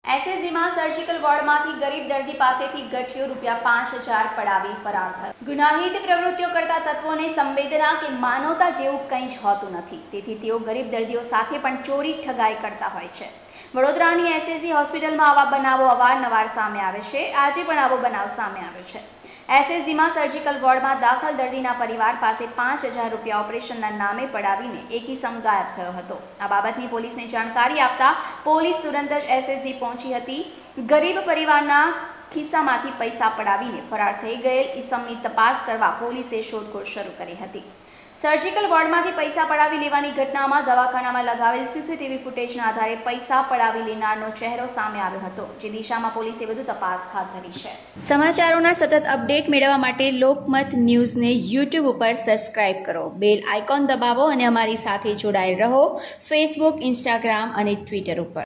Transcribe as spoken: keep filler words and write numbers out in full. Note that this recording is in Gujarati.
એસએસજીમાં સર્જિકલ વોર્ડમાંથી ગરીબ દર્દી પાસેથી ગઠિયો રૂપિયા પાંચ હજાર પડાવી ફરાર થયો। ગુનાહિત પ્રવૃત્તિઓ કરતા તત્વોને સંવેદના કે માનવતા જેવું કંઈ જ હોતું નથી, તેથી તેઓ ગરીબ દર્દીઓ સાથે પણ ચોરી ઠગાઈ કરતા હોય છે। વડોદરાની એસએસજી હોસ્પિટલમાં આવા બનાવો અવારનવાર સામે આવે છે। આજે પણ આવો બનાવ સામે આવ્યો છે। એસએસજીમાં સર્જિકલ વોર્ડમાં દાખલ દર્દીના પરિવાર પાસે પાંચ હજાર રૂપિયા ઓપરેશનના નામે પડાવીને એક ઇસમ ગાયબ થયો હતો। આ બાબતની પોલીસને જાણકારી આપતા પોલીસ તુરંત જ એસએસજી પહોંચી હતી। ગરીબ પરિવારના ખિસ્સામાંથી પૈસા પડાવીને ફરાર થઈ ગયેલ ઇસમની તપાસ કરવા પોલીસે શોધખોળ શરૂ કરી હતી। સર્જિકલ વોર્ડમાંથી પૈસા પડાવી લેવાની ઘટનામાં દવાખાનામાં લગાવેલ સીસીટીવી ફૂટેજના આધારે પૈસા પડાવી લેનારનો ચહેરો સામે આવ્યો હતો, જે દિશામાં પોલીસે વધુ તપાસ હાથ ધરી છે। સમાચારોના સતત અપડેટ મેળવવા માટે લોકમત ન્યૂઝને યુટ્યુબ ઉપર સબસ્ક્રાઇબ કરો, બેલ આઇકોન દબાવો અને અમારી સાથે જોડાયેલ રહો ફેસબુક, ઇન્સ્ટાગ્રામ અને ટ્વિટર ઉપર।